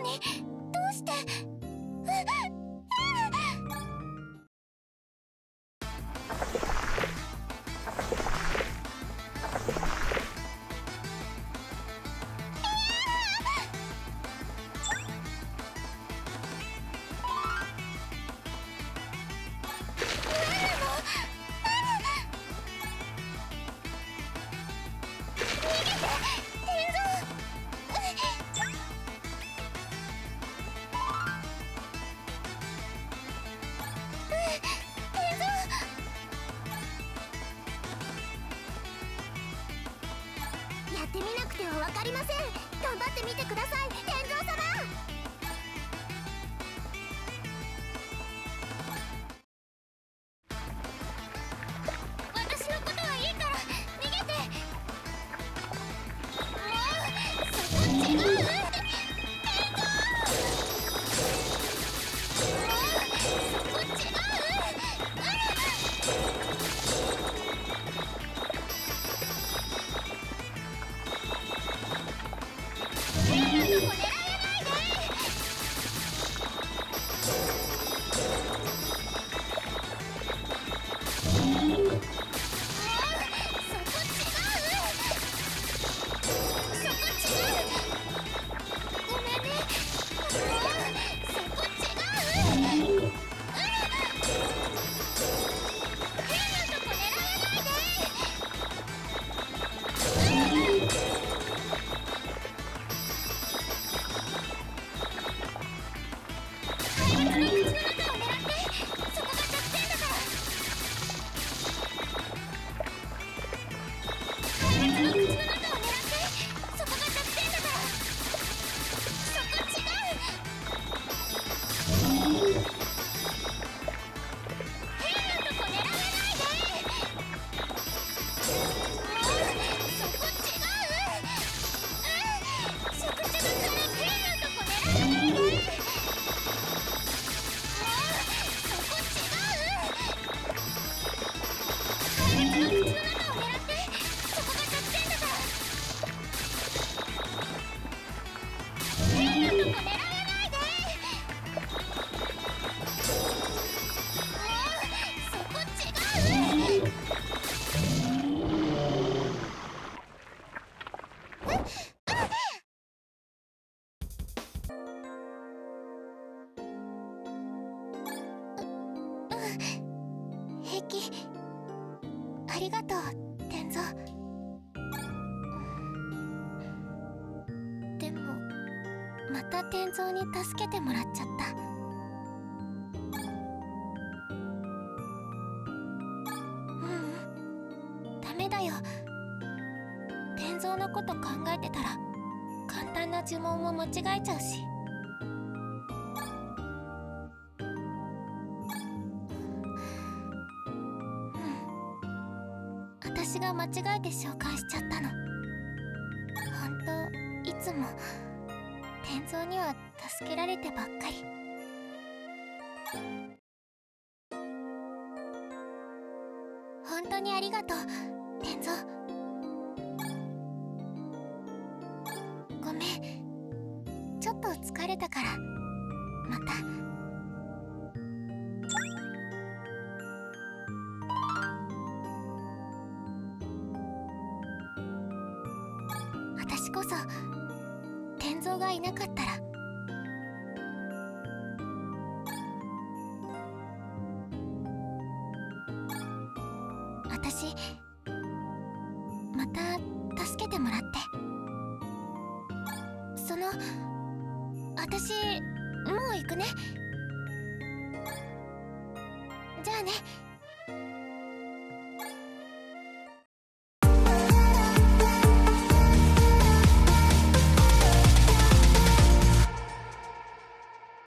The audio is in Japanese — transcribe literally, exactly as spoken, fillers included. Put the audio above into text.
にどうして。やってみなくては分かりません。頑張ってみてください、天蔵様。私のことはいいから逃げて。もうそこ違う。天蔵、もうそこ違う。平気。ありがとう、天蔵。でもまた天蔵に助けてもらっちゃった。ううん、ダメだよ。天蔵のこと考えてたら簡単な呪文も間違えちゃうし。私が間違えて召喚しちゃったの。ほんといつも天蔵には助けられてばっかり。本当にありがとう、天蔵。ごめん、ちょっと疲れたから。また。私こそ天蔵がいなかったら。私また助けてもらって。その私もう行くね。じゃあね。